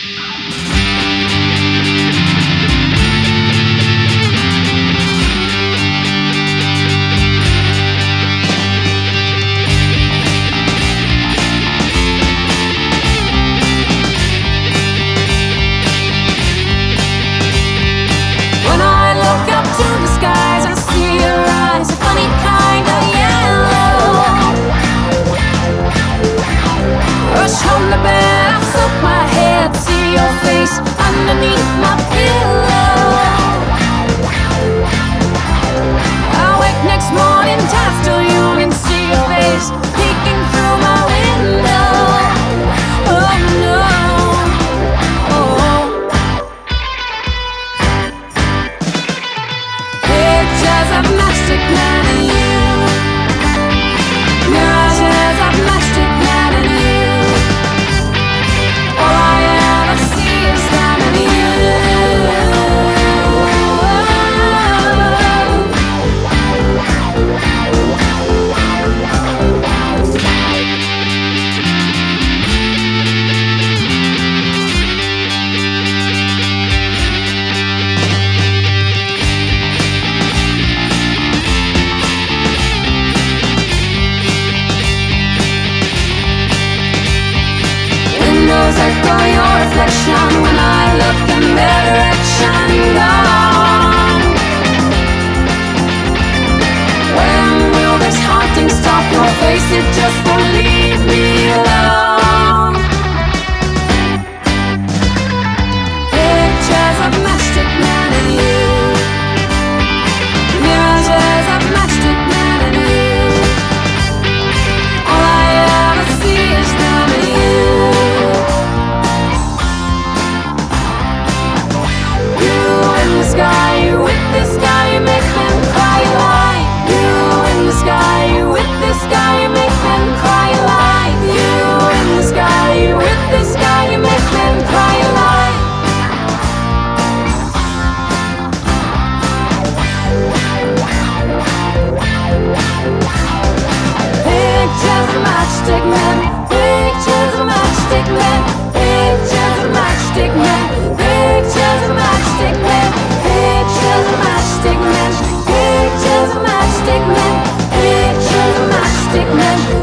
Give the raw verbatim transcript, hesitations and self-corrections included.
On the bed, I soak my head, see your face underneath my pillow. I wake next morning, tired still young, and see your face peeking through my window. Oh no, oh. Pictures of Matchstick Man and you, mirrors of Matchstick Man and you. Echo your reflection when I look in their direction. Gone. When will this haunting stop? Your face, it just won't leave me alone. Pictures of Matchstick Man and you, mirrors of Matchstick Man and you. All I ever see is them and you. Sky, with this guy, you make them cry like you. In the sky, with this guy, you make them cry like you. In the sky, with this guy, you make them cry like. Pictures of Matchstick Man, pictures of Matchstick Man, pictures of Matchstick Man, pictures of Matchstick Man. Pictures of Matchstick Men, pictures of Matchstick Men, pictures of Matchstick Men.